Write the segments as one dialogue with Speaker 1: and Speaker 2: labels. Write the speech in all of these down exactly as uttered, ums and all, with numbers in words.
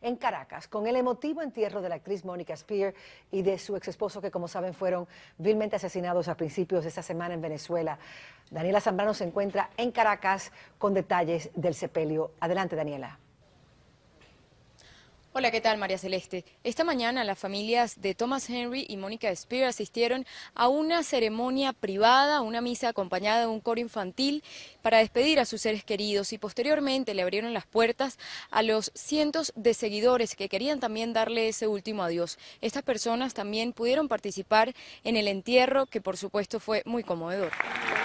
Speaker 1: en Caracas con el emotivo entierro de la actriz Mónica Spear y de su ex esposo, que como saben fueron vilmente asesinados a principios de esta semana en Venezuela. Daniela Zambrano se encuentra en Caracas con detalles del sepelio. Adelante, Daniela.
Speaker 2: Hola, ¿qué tal, María Celeste? Esta mañana las familias de Thomas Henry y Mónica Spear asistieron a una ceremonia privada, una misa acompañada de un coro infantil para despedir a sus seres queridos, y posteriormente le abrieron las puertas a los cientos de seguidores que querían también darle ese último adiós. Estas personas también pudieron participar en el entierro, que por supuesto fue muy conmovedor.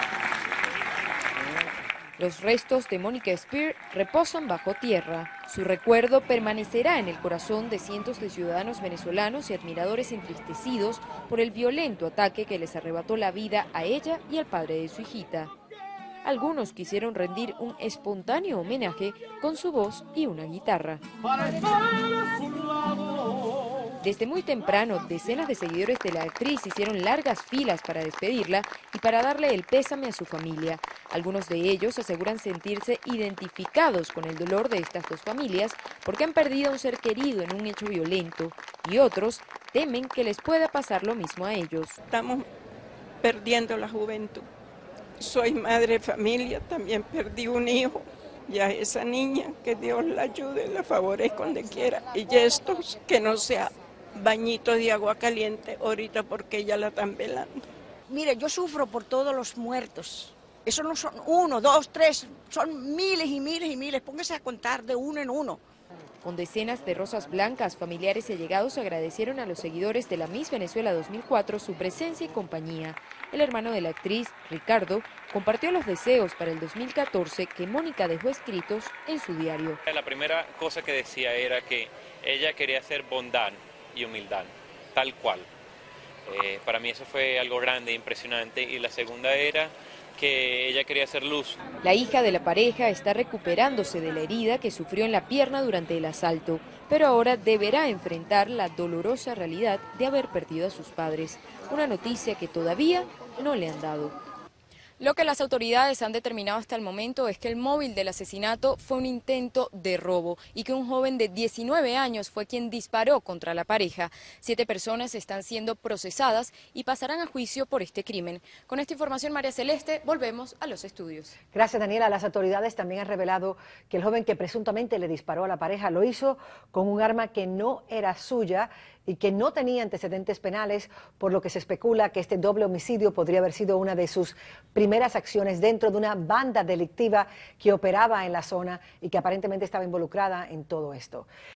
Speaker 2: Los restos de Mónica Spear reposan bajo tierra. Su recuerdo permanecerá en el corazón de cientos de ciudadanos venezolanos y admiradores entristecidos por el violento ataque que les arrebató la vida a ella y al padre de su hijita. Algunos quisieron rendir un espontáneo homenaje con su voz y una guitarra. Desde muy temprano, decenas de seguidores de la actriz hicieron largas filas para despedirla y para darle el pésame a su familia. Algunos de ellos aseguran sentirse identificados con el dolor de estas dos familias porque han perdido a un ser querido en un hecho violento, y otros temen que les pueda pasar lo mismo a ellos.
Speaker 3: Estamos perdiendo la juventud. Soy madre de familia, también perdí un hijo. Ya esa niña, que Dios la ayude, la favorezca donde quiera. Y estos, que no sea bañito de agua caliente ahorita porque ya la están velando.
Speaker 4: Mire, yo sufro por todos los muertos. Eso no son uno, dos, tres, son miles y miles y miles. Póngase a contar de uno en uno.
Speaker 2: Con decenas de rosas blancas, familiares y allegados agradecieron a los seguidores de la Miss Venezuela dos mil cuatro su presencia y compañía. El hermano de la actriz, Ricardo, compartió los deseos para el dos mil catorce que Mónica dejó escritos en su diario.
Speaker 5: La primera cosa que decía era que ella quería ser bondad y humildad, tal cual. Eh, para mí eso fue algo grande e impresionante. Y la segunda era que ella quería ser luz.
Speaker 2: La hija de la pareja está recuperándose de la herida que sufrió en la pierna durante el asalto, pero ahora deberá enfrentar la dolorosa realidad de haber perdido a sus padres, una noticia que todavía no le han dado. Lo que las autoridades han determinado hasta el momento es que el móvil del asesinato fue un intento de robo y que un joven de diecinueve años fue quien disparó contra la pareja. Siete personas están siendo procesadas y pasarán a juicio por este crimen. Con esta información, María Celeste, volvemos a los estudios.
Speaker 1: Gracias, Daniela. Las autoridades también han revelado que el joven que presuntamente le disparó a la pareja lo hizo con un arma que no era suya y que no tenía antecedentes penales, por lo que se especula que este doble homicidio podría haber sido una de sus primeras acciones dentro de una banda delictiva que operaba en la zona y que aparentemente estaba involucrada en todo esto.